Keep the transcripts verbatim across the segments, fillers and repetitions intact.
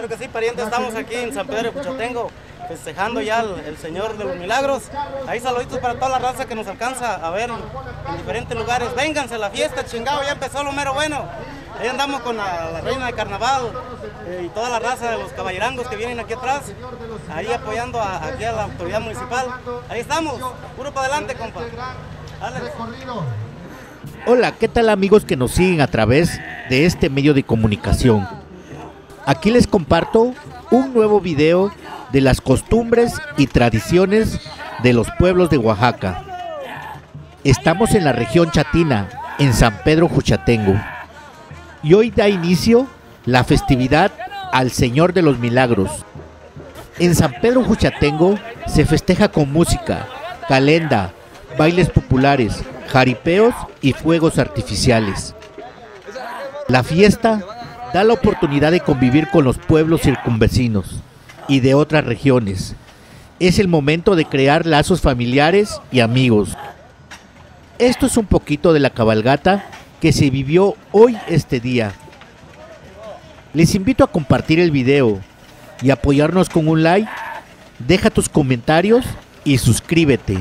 Claro que sí, pariente, estamos aquí en San Pedro de Juchatengo, festejando ya el, el Señor de los Milagros. Ahí saluditos para toda la raza que nos alcanza a ver en diferentes lugares. Vénganse a la fiesta, chingado, ya empezó lo mero bueno. Ahí andamos con la, la reina de carnaval eh, y toda la raza de los caballerangos que vienen aquí atrás, ahí apoyando a, aquí a la autoridad municipal. Ahí estamos, puro para adelante, compa. Dale. Hola, ¿qué tal amigos que nos siguen a través de este medio de comunicación? Aquí les comparto un nuevo video de las costumbres y tradiciones de los pueblos de Oaxaca. Estamos en la región chatina, en San Pedro Juchatengo, y hoy da inicio la festividad al Señor de los Milagros. En San Pedro Juchatengo se festeja con música, calenda, bailes populares, jaripeos y fuegos artificiales. La fiesta da la oportunidad de convivir con los pueblos circunvecinos y de otras regiones. Es el momento de crear lazos familiares y amigos. Esto es un poquito de la cabalgata que se vivió hoy este día. Les invito a compartir el video y apoyarnos con un like. Deja tus comentarios y suscríbete.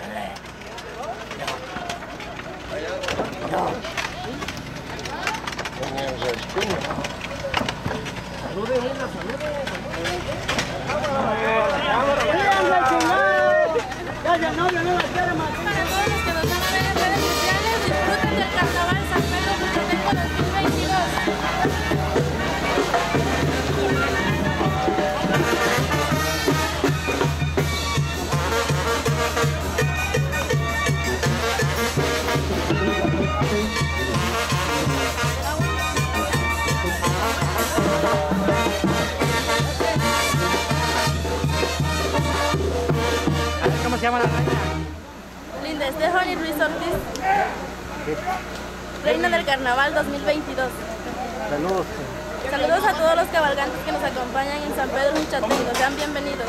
¿Cómo se llama la reina? Linda Estefany Ruiz Ortiz, reina del carnaval dos mil veintidós. Saludos. Saludos a todos los cabalgantes que nos acompañan en San Pedro Juchatengo, sean bienvenidos.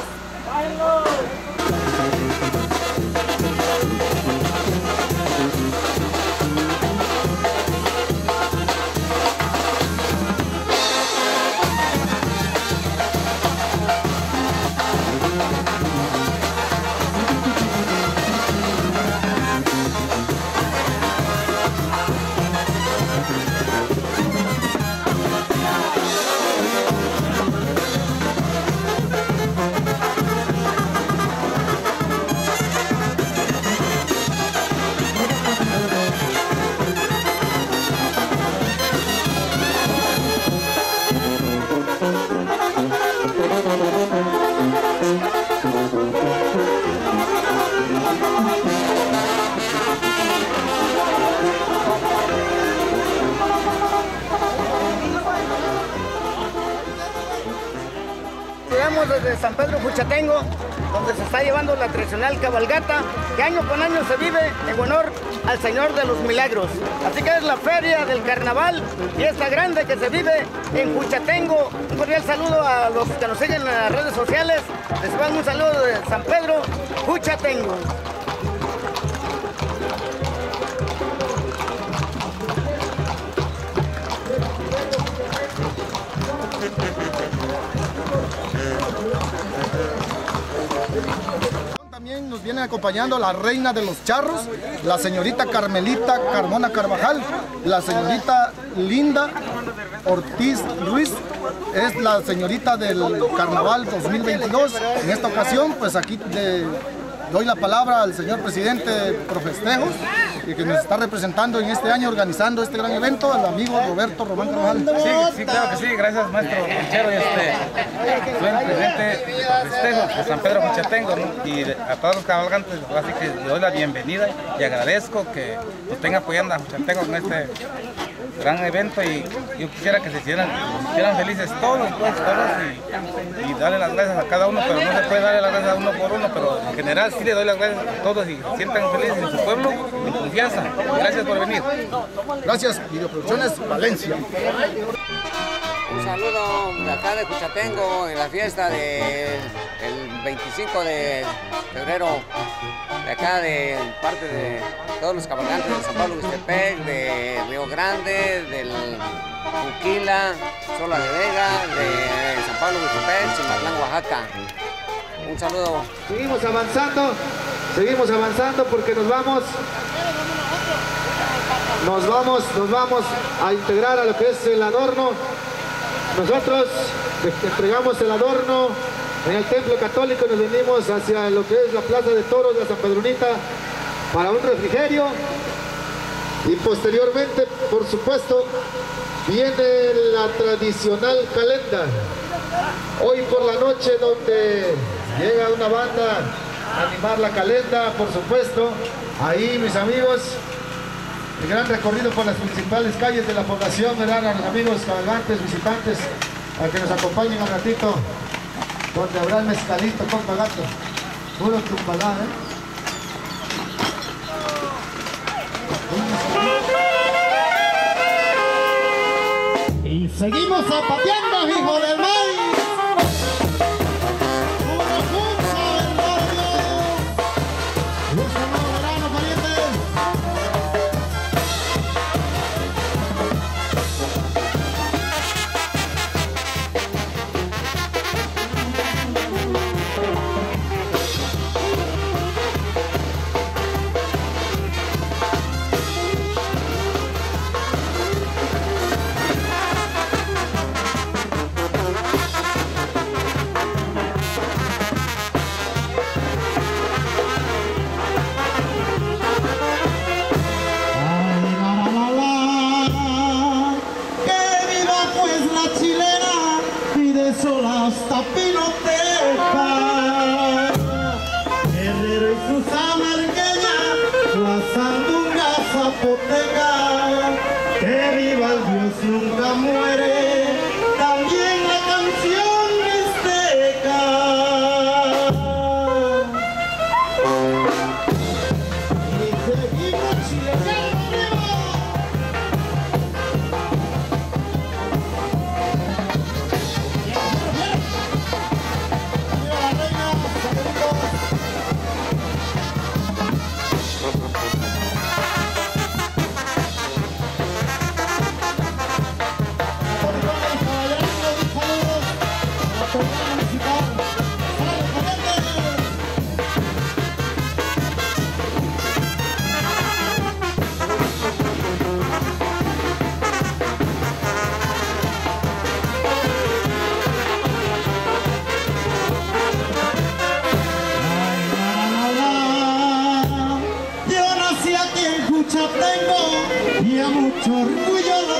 Llegamos desde San Pedro Juchatengo, donde se está llevando la tradicional cabalgata, que año con año se vive en honor al Señor de los Milagros. Así que es la feria del carnaval, fiesta grande que se vive en Juchatengo. Un cordial saludo a los que nos siguen en las redes sociales. Les mando un saludo de San Pedro Juchatengo. También nos viene acompañando la reina de los charros, la señorita Carmelita Carmona Carvajal, la señorita Linda Ortiz Ruiz, es la señorita del Carnaval dos mil veintidós. En esta ocasión, pues aquí de, doy la palabra al señor presidente Profestejos, que nos está representando en este año, organizando este gran evento, al amigo Roberto Román Carvajal. Sí, sí, claro que sí, gracias maestro Conchero, y este, soy el presidente de Festejos de San Pedro Juchatengo, ¿no? Y de, a todos los cabalgantes, así que le doy la bienvenida y agradezco que nos estén apoyando a Juchatengo con este gran evento, y yo quisiera que se hicieran, se hicieran felices todos, pues, todos, y, y darle las gracias a cada uno, pero no se puede darle las gracias a uno por uno, pero en general sí le doy las gracias a todos y se sientan felices en su pueblo, en confianza. Gracias por venir. Gracias, Videoproducciones Valencia. Un saludo de acá de Juchatengo en la fiesta del veinticinco de febrero, de acá de parte de todos los cabalgantes de San Pablo Huixtepec, de Río Grande, del Uquila, Sola de Vega, de San Pablo Huitzilopochtli, Cimatlán, Oaxaca. Un saludo. Seguimos avanzando, seguimos avanzando porque nos vamos, nos vamos, nos vamos a integrar a lo que es el adorno. Nosotros entregamos el adorno en el templo católico y nos venimos hacia lo que es la plaza de toros de San Pedronita para un refrigerio. Y posteriormente, por supuesto, viene la tradicional calenda. Hoy por la noche, donde llega una banda a animar la calenda, por supuesto. Ahí, mis amigos, el gran recorrido por las principales calles de la población, verán a los amigos cabalgantes, visitantes, a que nos acompañen un ratito, donde habrá el mezcalito con pagato. Puro trumpalá, ¿eh? Y seguimos zapateando, hijo del maíz. Una fuerza del barrio. Luz de nuevo verano, parientes. Hasta Pinoteca, Guerrero y sus amargueñas, la sandunga zapoteca, que viva el Dios nunca muere, también la canción mixteca. Y seguimos chileando. Y a mucho orgullo lo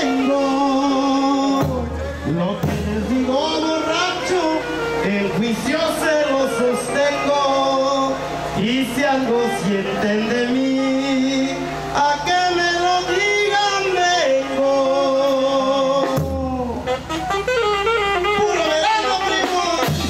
tengo. Lo que les digo, borracho, el juicio se lo sostengo. Y si algo sienten de mí, a que me lo digan vengo. Puro verano, primo.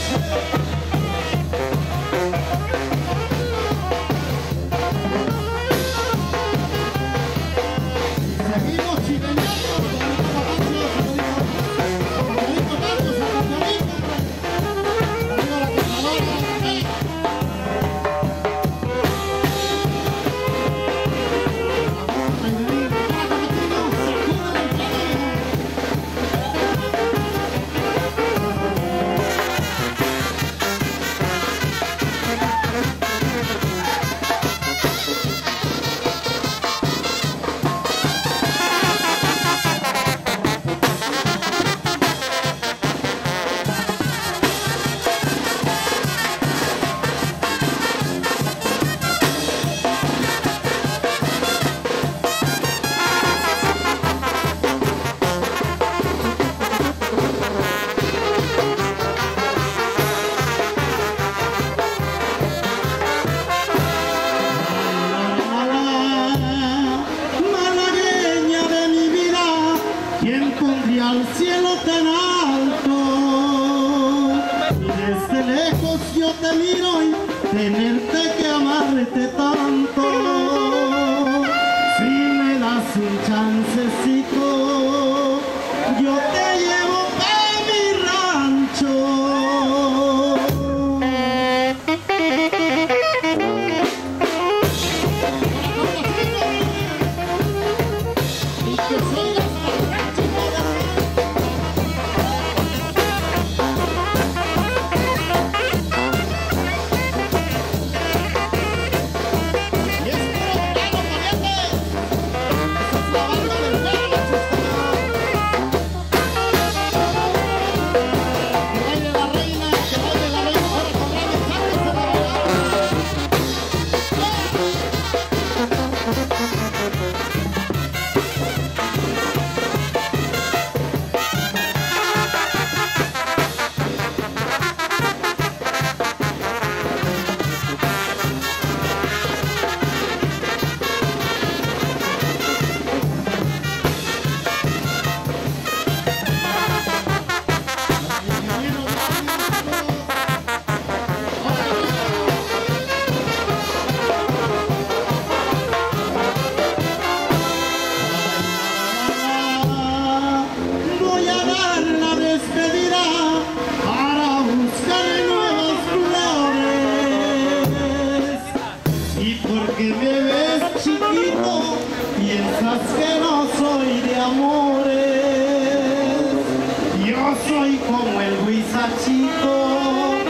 Al cielo tan alto, y desde lejos yo te miro y tenerte que amarte tanto. Si me das un chancecito, yo te llevo pa' mi rancho. Y que sigas al rancho. soy como el huizachito